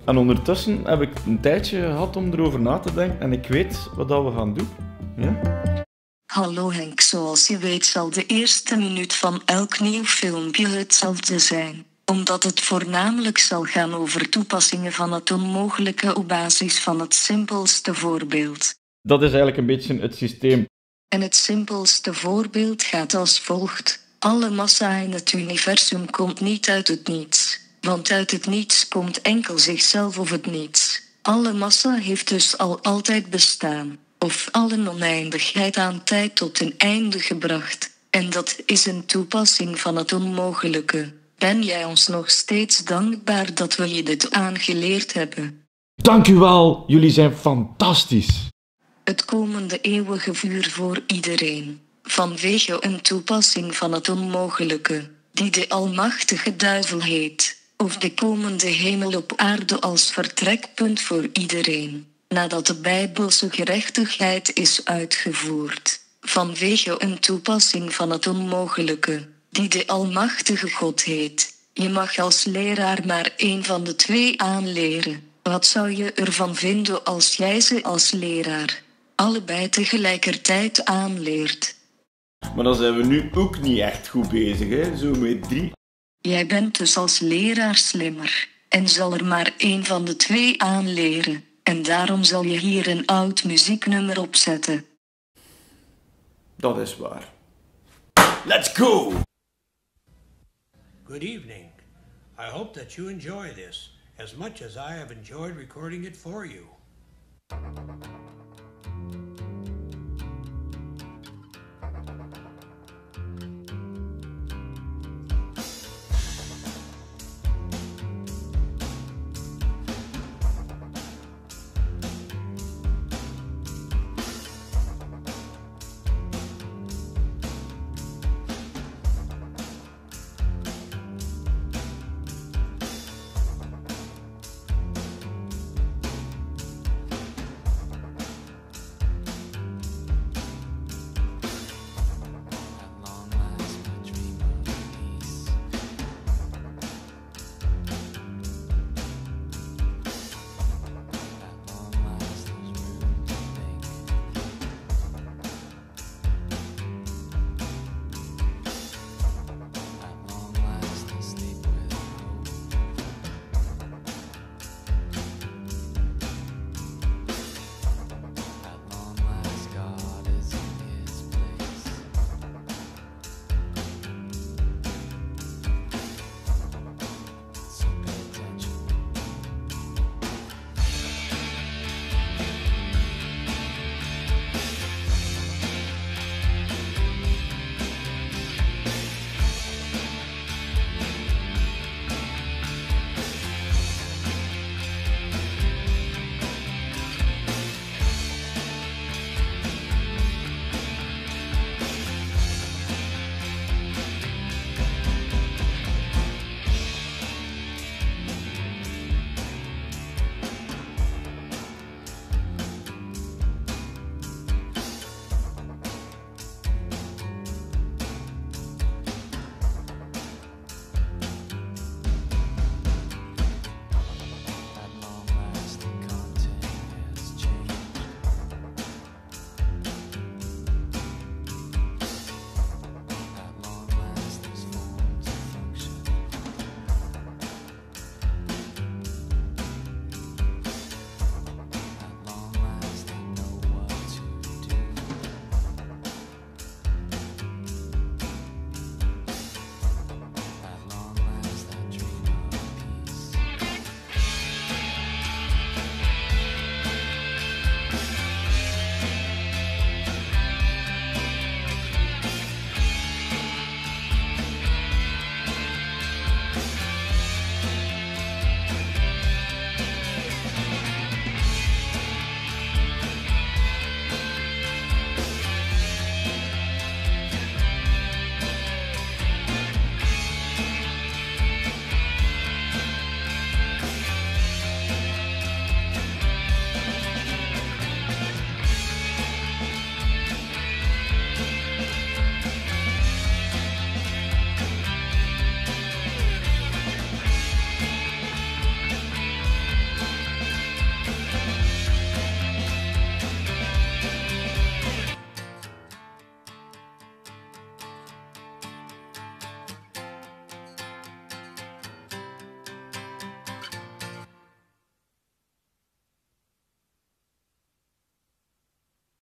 En ondertussen heb ik een tijdje gehad om erover na te denken en ik weet wat dat we gaan doen. Ja? Hallo Henk, zoals je weet zal de eerste minuut van elk nieuw filmpje hetzelfde zijn. Omdat het voornamelijk zal gaan over toepassingen van het onmogelijke op basis van het simpelste voorbeeld. Dat is eigenlijk een beetje het systeem. En het simpelste voorbeeld gaat als volgt. Alle massa in het universum komt niet uit het niets. Want uit het niets komt enkel zichzelf of het niets. Alle massa heeft dus al altijd bestaan. Of alle oneindigheid aan tijd tot een einde gebracht. En dat is een toepassing van het onmogelijke. Ben jij ons nog steeds dankbaar dat we je dit aangeleerd hebben? Dank u wel, jullie zijn fantastisch. Het komende eeuwige vuur voor iedereen. Vanwege een toepassing van het onmogelijke, die de almachtige duivel heet. Of de komende hemel op aarde als vertrekpunt voor iedereen. Nadat de Bijbelse gerechtigheid is uitgevoerd. Vanwege een toepassing van het onmogelijke, die de almachtige God heet. Je mag als leraar maar één van de twee aanleren. Wat zou je ervan vinden als jij ze als leraar allebei tegelijkertijd aanleert? Maar dan zijn we nu ook niet echt goed bezig, hè? Zo met 3. Jij bent dus als leraar slimmer, en zal er maar één van de twee aanleren. En daarom zal je hier een oud muzieknummer opzetten. Dat is waar. Let's go! Good evening. I hope that you enjoy this as much as I have enjoyed recording it for you.